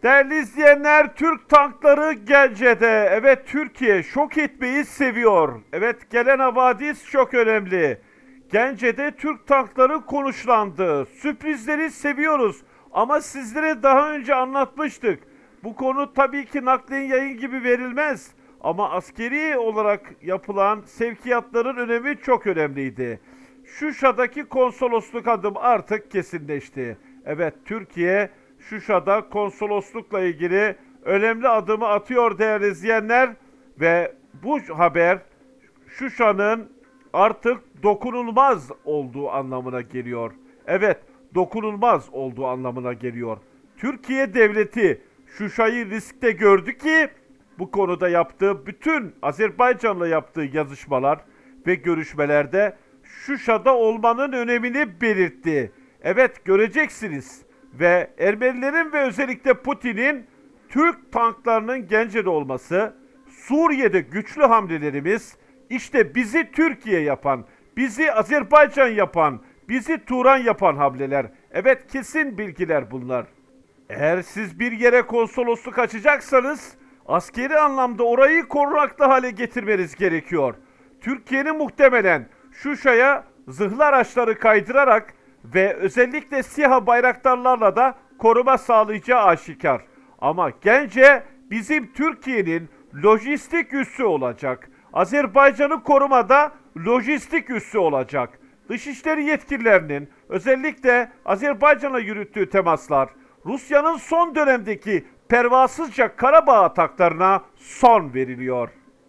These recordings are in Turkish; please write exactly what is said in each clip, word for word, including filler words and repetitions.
Değerli izleyenler, Türk tankları Gence'de. Evet, Türkiye şok etmeyi seviyor. Evet, gelen havadis çok önemli. Gence'de Türk tankları konuşlandı. Sürprizleri seviyoruz. Ama sizlere daha önce anlatmıştık. Bu konu tabii ki naklen yayın gibi verilmez. Ama askeri olarak yapılan sevkiyatların önemi çok önemliydi. Şuşa'daki konsolosluk adım artık kesinleşti. Evet, Türkiye Şuşa'da konsoloslukla ilgili önemli adımı atıyor değerli izleyenler ve bu haber Şuşa'nın artık dokunulmaz olduğu anlamına geliyor. Evet, dokunulmaz olduğu anlamına geliyor. Türkiye devleti Şuşa'yı riskte gördü ki bu konuda yaptığı bütün Azerbaycan'la yaptığı yazışmalar ve görüşmelerde Şuşa'da olmanın önemini belirtti. Evet, göreceksiniz. Ve Ermenilerin ve özellikle Putin'in Türk tanklarının Gence'de olması, Suriye'de güçlü hamlelerimiz, işte bizi Türkiye yapan, bizi Azerbaycan yapan, bizi Turan yapan hamleler. Evet, kesin bilgiler bunlar. Eğer siz bir yere konsolosluk açacaksanız, askeri anlamda orayı korunaklı hale getirmeniz gerekiyor. Türkiye'nin muhtemelen Şuşa'ya zırhlı araçları kaydırarak ve özellikle SİHA bayraktarlarla da koruma sağlayacağı aşikar. Ama Gence bizim Türkiye'nin lojistik üssü olacak. Azerbaycan'ı korumada lojistik üssü olacak. Dışişleri yetkililerinin özellikle Azerbaycan'la yürüttüğü temaslar, Rusya'nın son dönemdeki pervasızca Karabağ ataklarına son veriliyor.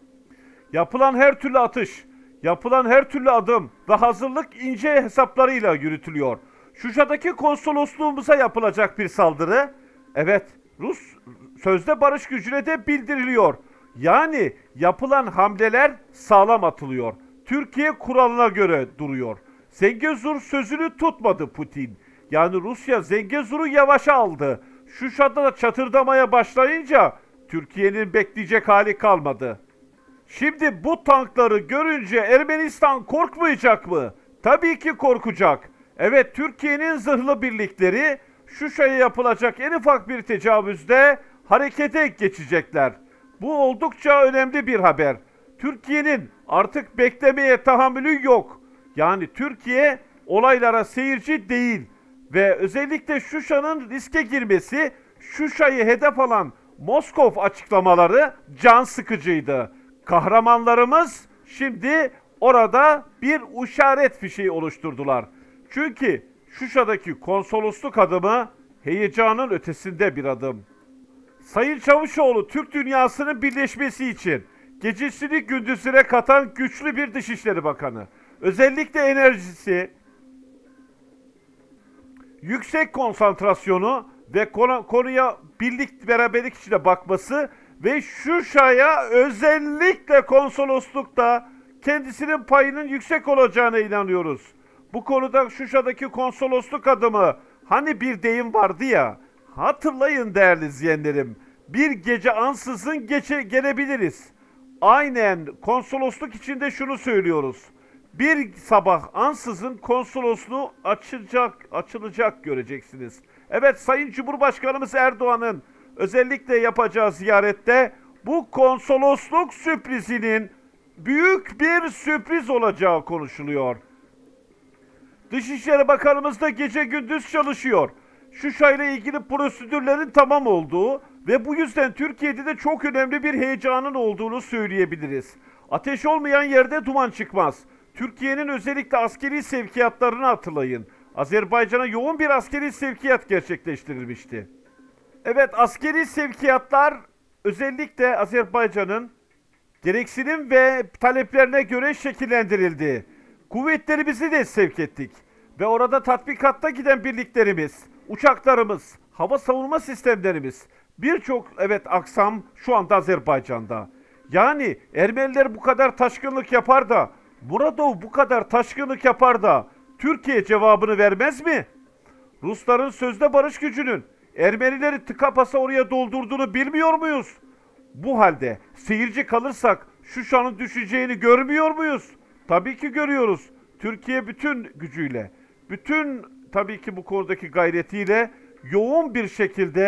Yapılan her türlü atış, yapılan her türlü adım ve hazırlık ince hesaplarıyla yürütülüyor. Şuşa'daki konsolosluğumuza yapılacak bir saldırı, evet, Rus sözde barış gücüne de bildiriliyor. Yani yapılan hamleler sağlam atılıyor. Türkiye kuralına göre duruyor. Zengezur sözünü tutmadı Putin. Yani Rusya Zengezur'u yavaşa aldı. Şuşa'da da çatırdamaya başlayınca Türkiye'nin bekleyecek hali kalmadı. Şimdi bu tankları görünce Ermenistan korkmayacak mı? Tabii ki korkacak. Evet, Türkiye'nin zırhlı birlikleri Şuşa'ya yapılacak en ufak bir tecavüzde harekete geçecekler. Bu oldukça önemli bir haber. Türkiye'nin artık beklemeye tahammülü yok. Yani Türkiye olaylara seyirci değil ve özellikle Şuşa'nın riske girmesi, Şuşa'yı hedef alan Moskov açıklamaları can sıkıcıydı. Kahramanlarımız şimdi orada bir işaret fişeği oluşturdular. Çünkü Şuşa'daki konsolosluk adımı heyecanın ötesinde bir adım. Sayın Çavuşoğlu Türk dünyasının birleşmesi için gecesini gündüzüne katan güçlü bir Dışişleri Bakanı. Özellikle enerjisi, yüksek konsantrasyonu ve konu, konuya birlik beraberlik içinde bakması ve Şuşa'ya özellikle konsoloslukta kendisinin payının yüksek olacağına inanıyoruz. Bu konuda Şuşa'daki konsolosluk adımı, hani bir deyim vardı ya, hatırlayın değerli izleyenlerim, bir gece ansızın geçe, gelebiliriz. Aynen konsolosluk içinde şunu söylüyoruz. Bir sabah ansızın konsolosluğu açılacak, açılacak göreceksiniz. Evet, Sayın Cumhurbaşkanımız Erdoğan'ın özellikle yapacağı ziyarette bu konsolosluk sürprizinin büyük bir sürpriz olacağı konuşuluyor. Dışişleri Bakanımız da gece gündüz çalışıyor. Şuşa ile ilgili prosedürlerin tamam olduğu ve bu yüzden Türkiye'de de çok önemli bir heyecanın olduğunu söyleyebiliriz. Ateş olmayan yerde duman çıkmaz. Türkiye'nin özellikle askeri sevkiyatlarını hatırlayın. Azerbaycan'a yoğun bir askeri sevkiyat gerçekleştirilmişti. Evet, askeri sevkiyatlar özellikle Azerbaycan'ın gereksinim ve taleplerine göre şekillendirildi. Kuvvetlerimizi de sevk ettik ve orada tatbikatta giden birliklerimiz, uçaklarımız, hava savunma sistemlerimiz, birçok evet aksam şu anda Azerbaycan'da. Yani Ermeniler bu kadar taşkınlık yapar da, Muradov bu kadar taşkınlık yapar da Türkiye cevabını vermez mi? Rusların sözde barış gücünün Ermenileri tıka basa oraya doldurduğunu bilmiyor muyuz? Bu halde seyirci kalırsak Şuşa'nın düşeceğini görmüyor muyuz? Tabii ki görüyoruz. Türkiye bütün gücüyle, bütün tabii ki bu konudaki gayretiyle yoğun bir şekilde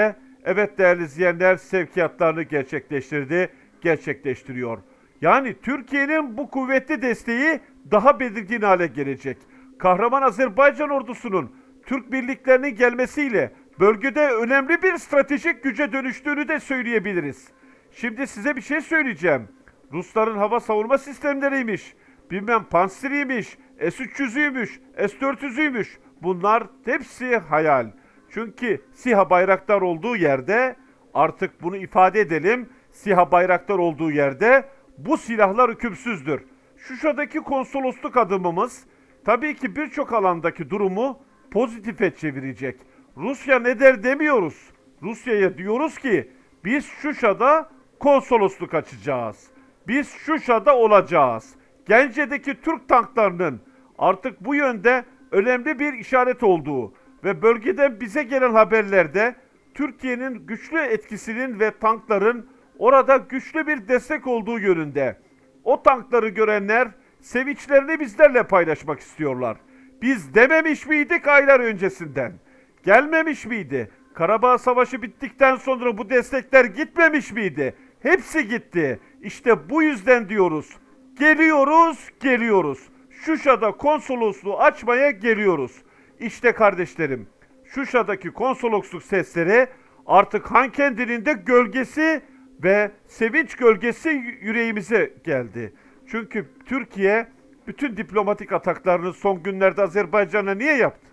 Evet değerli izleyenler, sevkiyatlarını gerçekleştirdi, gerçekleştiriyor. Yani Türkiye'nin bu kuvvetli desteği daha belirgin hale gelecek. Kahraman Azerbaycan ordusunun Türk birliklerinin gelmesiyle bölgede önemli bir stratejik güce dönüştüğünü de söyleyebiliriz. Şimdi size bir şey söyleyeceğim. Rusların hava savunma sistemleriymiş, bilmem Pantsir'iymiş, S üç yüz'üymüş, S dört yüz'üymüş. Bunlar hepsi hayal. Çünkü SİHA Bayraktar olduğu yerde, artık bunu ifade edelim, SİHA Bayraktar olduğu yerde bu silahlar hükümsüzdür. Şuşa'daki konsolosluk adımımız tabii ki birçok alandaki durumu pozitife çevirecek. Rusya ne der demiyoruz. Rusya'ya diyoruz ki biz Şuşa'da konsolosluk açacağız. Biz Şuşa'da olacağız. Gence'deki Türk tanklarının artık bu yönde önemli bir işaret olduğu ve bölgeden bize gelen haberlerde Türkiye'nin güçlü etkisinin ve tankların orada güçlü bir destek olduğu yönünde. O tankları görenler sevinçlerini bizlerle paylaşmak istiyorlar. Biz dememiş miydik aylar öncesinden? Gelmemiş miydi? Karabağ Savaşı bittikten sonra bu destekler gitmemiş miydi? Hepsi gitti. İşte bu yüzden diyoruz. Geliyoruz, geliyoruz. Şuşa'da konsolosluğu açmaya geliyoruz. İşte kardeşlerim, Şuşa'daki konsolosluk sesleri artık Han kendinin de gölgesi ve sevinç gölgesi yüreğimize geldi. Çünkü Türkiye bütün diplomatik ataklarını son günlerde Azerbaycan'a niye yaptı?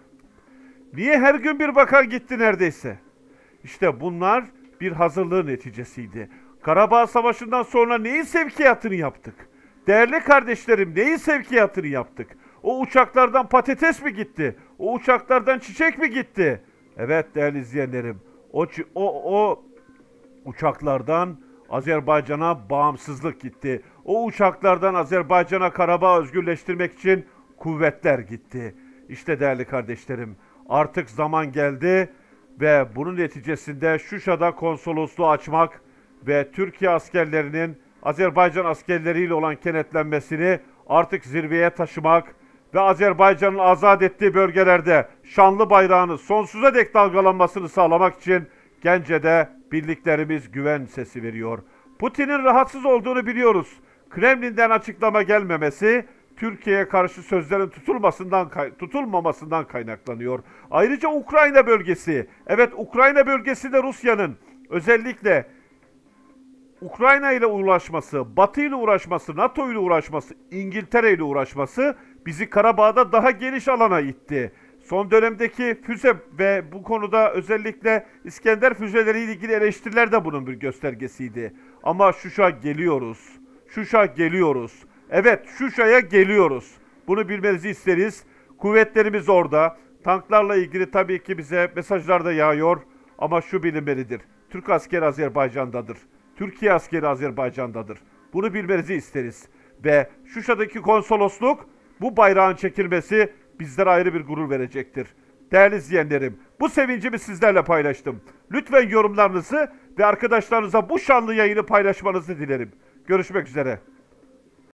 Niye her gün bir bakan gitti neredeyse? İşte bunlar bir hazırlığın neticesiydi. Karabağ Savaşı'ndan sonra neyin sevkiyatını yaptık? Değerli kardeşlerim, neyin sevkiyatını yaptık? O uçaklardan patates mi gitti? O uçaklardan çiçek mi gitti? Evet değerli izleyenlerim, o, o, o uçaklardan Azerbaycan'a bağımsızlık gitti. O uçaklardan Azerbaycan'a Karabağ özgürleştirmek için kuvvetler gitti. İşte değerli kardeşlerim, artık zaman geldi ve bunun neticesinde Şuşa'da konsolosluğu açmak ve Türkiye askerlerinin Azerbaycan askerleriyle olan kenetlenmesini artık zirveye taşımak ve Azerbaycan'ın azat ettiği bölgelerde şanlı bayrağını sonsuza dek dalgalanmasını sağlamak için Gence'de birliklerimiz güven sesi veriyor. Putin'in rahatsız olduğunu biliyoruz. Kremlin'den açıklama gelmemesi Türkiye'ye karşı sözlerin tutulmasından tutulmamasından kaynaklanıyor. Ayrıca Ukrayna bölgesi, evet Ukrayna bölgesi de Rusya'nın özellikle Ukrayna ile uğraşması, Batı ile uğraşması, NATO ile uğraşması, İngiltere ile uğraşması bizi Karabağ'da daha geniş alana itti. Son dönemdeki füze ve bu konuda özellikle İskender füzeleriyle ilgili eleştiriler de bunun bir göstergesiydi. Ama Şuşa geliyoruz. Şuşa geliyoruz. Evet, Şuşa'ya geliyoruz. Bunu bilmenizi isteriz. Kuvvetlerimiz orada. Tanklarla ilgili tabii ki bize mesajlar da yağıyor. Ama şu bilinmelidir. Türk askeri Azerbaycan'dadır. Türkiye askeri Azerbaycan'dadır. Bunu bilmenizi isteriz. Ve Şuşa'daki konsolosluk, bu bayrağın çekilmesi bizlere ayrı bir gurur verecektir. Değerli izleyenlerim, bu sevincimi sizlerle paylaştım. Lütfen yorumlarınızı ve arkadaşlarınıza bu şanlı yayını paylaşmanızı dilerim. Görüşmek üzere.